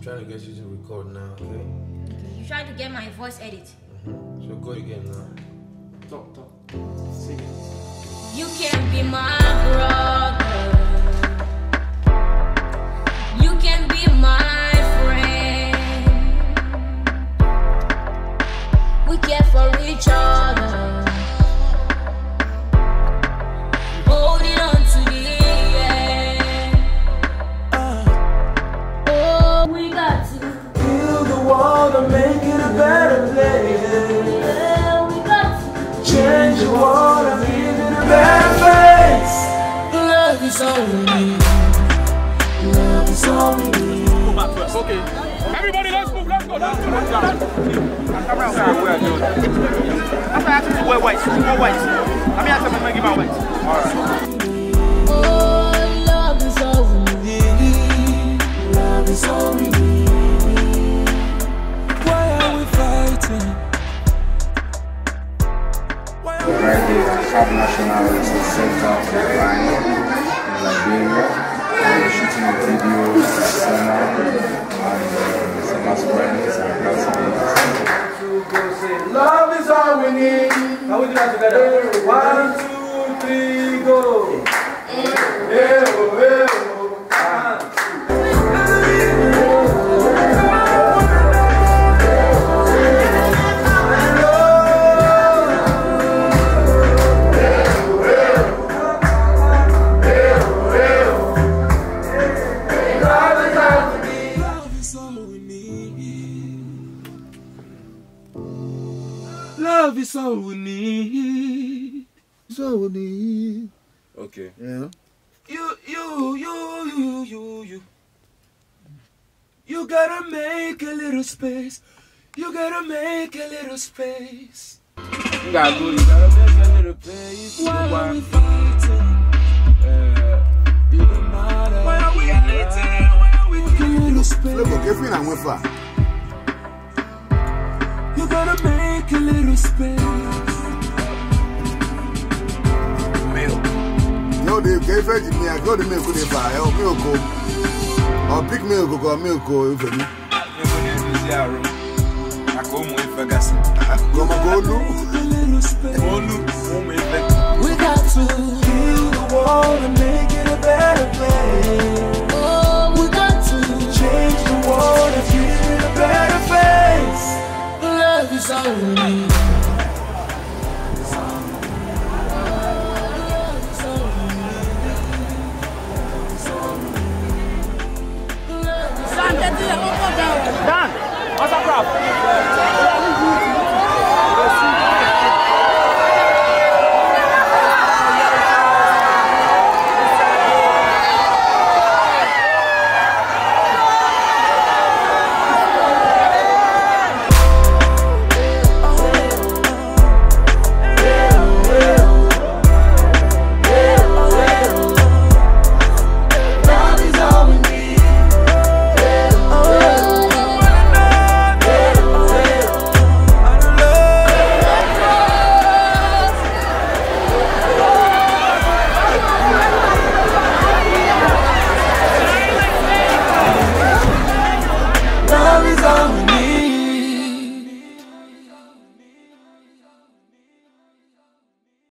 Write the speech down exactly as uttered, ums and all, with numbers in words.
trying to get you to record now, okay? Okay, you trying to get my voice edit. Mm-hmm. So go again now. Talk, talk. Sing it. You can be my brother. You can be my friend. We care for each other. Holding on to the end. Uh, oh, we got to build the world and make it a better place. Yeah, we got to change the world and give it a better place. Love is all we need. Love is all we need. Go back first. Okay. Everybody, let's move. Let's go. Let's go. Let's go. Come around. I'm actually wear white. Wear white. I mean, I tell them to give out white. All right. oh, love is all we need. Love is all we need. Why are we fighting? Right here, Subnational Center of the Line in Liberia. We're shooting a video of Semah and Semah's friends and classmates. Love is all we need. How we do that together? One, two, three, go. Hey, oh, hey, oh. Love is all we need. It's all we need. Okay. Yeah. You, you, you, you, you, you. You gotta make a little space. You gotta make a little space. You gotta go. You gotta make a little space. Why are we fighting? Uh, it don't matter. Why are we fighting? Why are we fighting? A little space. Look, if we not went far. You gotta make a little space. Milk. No, they gave it to me. I got the milk to buy. Oh, milk. Or pick milk or milk or if any. I come with Ferguson. Come on, go look. We got to heal the world and make it a better place. Oh, we got to change the world and give it a better face. Love is all we need. Dan, what's up, bro?